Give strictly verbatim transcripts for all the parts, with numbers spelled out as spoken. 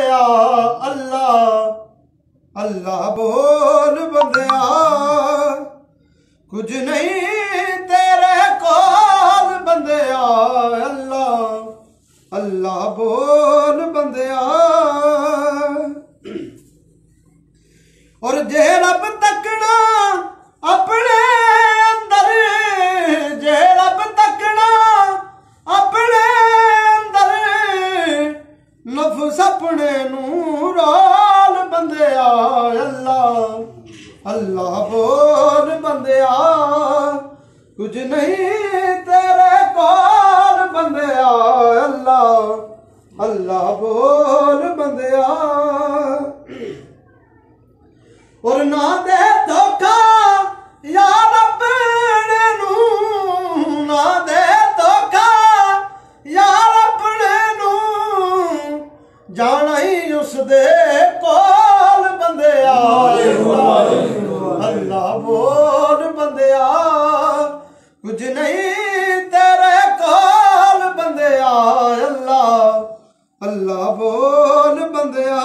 बंदिया अल्लाह अल्लाह बोल बंदिया कुछ नहीं तेरे कोल बंदिया अल्लाह अल्लाह बोल बंदिया। और जे रब तकना अपने अंदर जे रब तकना अपने अंदर नफ्स अपने नू रोल बंदिया अल्लाह अल्लाह बोल बंदिया कुछ नहीं तेरे कोल बंदिया अल्लाह अल्लाह बोल बंदिया। और ना दे धोखा यार अपने नू ना दे धोखा यार अपने नू जाना ही उस दे कोल बंदिया अल्लाह बोल बंदिया कुछ नहीं तेरे कोल बंदिया अल्लाह अल्लाह बोल बंदिया।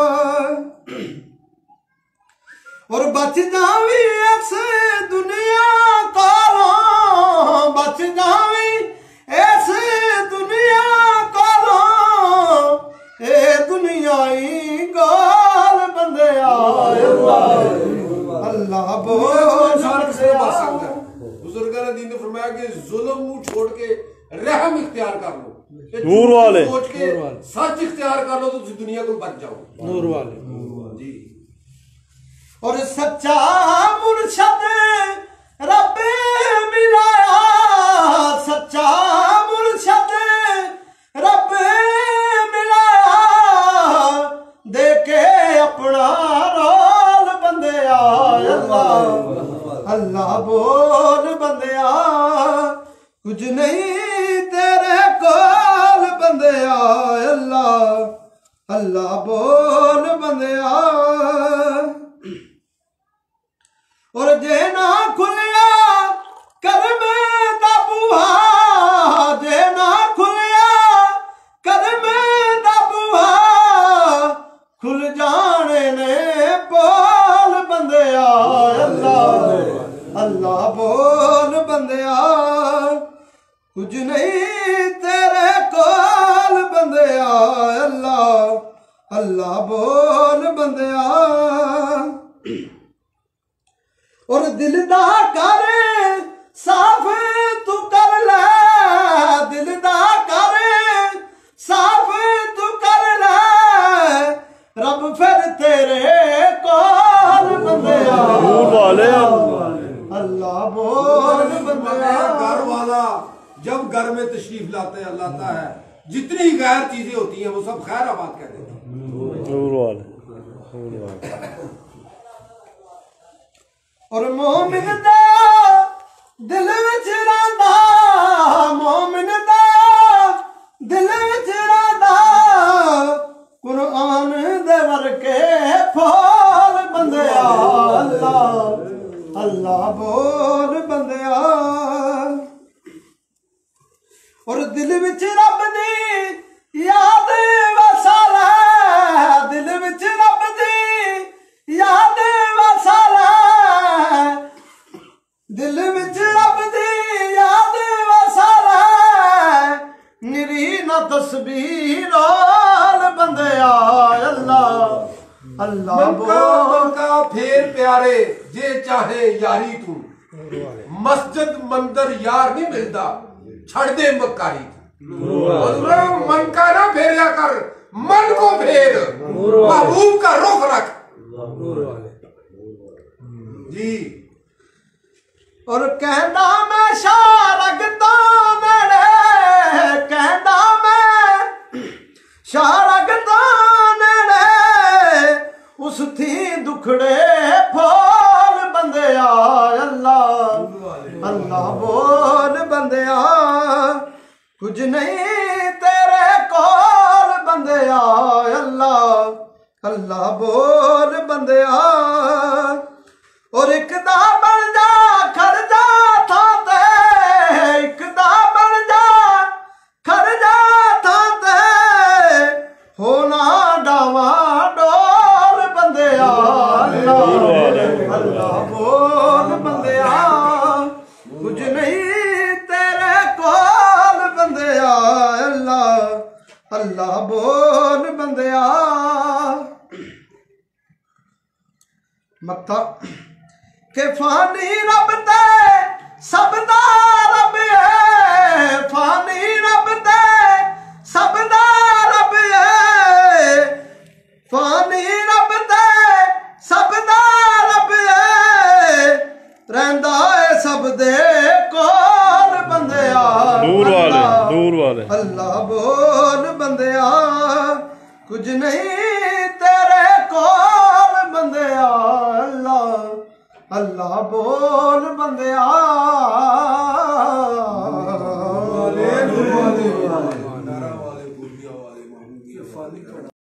और बच जावी ऐसे दुनिया कोलों बच जावी ऐसे दुनिया कोलों ए दुनिया ही गोल बंदिया अल्लाह बोल से बच सकता है। बुजुर्गों ने दीन फरमाया कि जुल्म छोड़ के रहम इख्तियार कर लो, नूर वाले सोच के सच इख्तियार कर लो तो दुनिया को बच जाओ। नूर वाले जी। और सच्चा मुर्शद रब मिलाया सच्चा मुर्शद रब मिलाया देके अपना रोल बंदिया अल्लाह अल्लाह बोल बंदिया कुछ नहीं तेरे कोल बंदिया अल्लाह अल्लाह बोल बंदिया। और जे ना खुलिया कर्म दा बुहा जे ना खुलिया कर्म दा बुहा खुल जाने ने बोल बंदिया अल्लाह अल्लाह बोल बंदिया कुछ नहीं तेरे कोल बंदिया अल्लाह अल्लाह बोल बंदिया। और दिल दा कर साफ तू कर ले दिल दा कर साफ तू कर ले रब फिर तेरे कोल बंदिया अल्लाह बोल बंदिया। घर वाला जब घर में तशरीफ लाते हैं लाता है जितनी गैर चीजें होती हैं वो सब खैर आबाद कह देते हैं। और मोमिन दा दिल विच रंदा मोमिन दा दिल विच रंदा कुरान दे वर्के फूल बंदिया अल्लाह अल्लाह बोल बंदिया। और दिल विच रब दी याद वसाला दिल विच रब दी याद वसाला दिल विच रब दी याद वसाला निरी ना तस्बीर रोल बंदिया अल्लाह अल्लाह बोल का फेर प्यारे जे चाहे यारी तू मस्जिद मंदिर यार नहीं मिलता छड़ दे मक्कारी मन का ना फेरिया कर मन को फेर महबूब का रुख रख जी। और कहना मैं शारगता नेड़े कहना मैं शारगता नेड़े उस थी दुखड़े फूल बंदिया अल्लाह अल्लाह बोल बंदिया कुछ नहीं तेरे कोल बंदिया अल्लाह अल्लाह बोल बंदिया। और एक दा बन जा खड़ जा था ते एक दा बन जा खड़ जा था ते होना डावा अल्लाह बोल बंदिया मत्था के फानी रब ते सब दा रब है फानी रब ते सब दा रब है फानी रब ते सब दा रब है रहिंदा है सब दे कोल बंदिया दूर वाले दूर वाले अल्लाह बोल बंदिया कुछ नहीं तेरे कोल बंदिया अल्लाह अल्लाह बोल बंदिया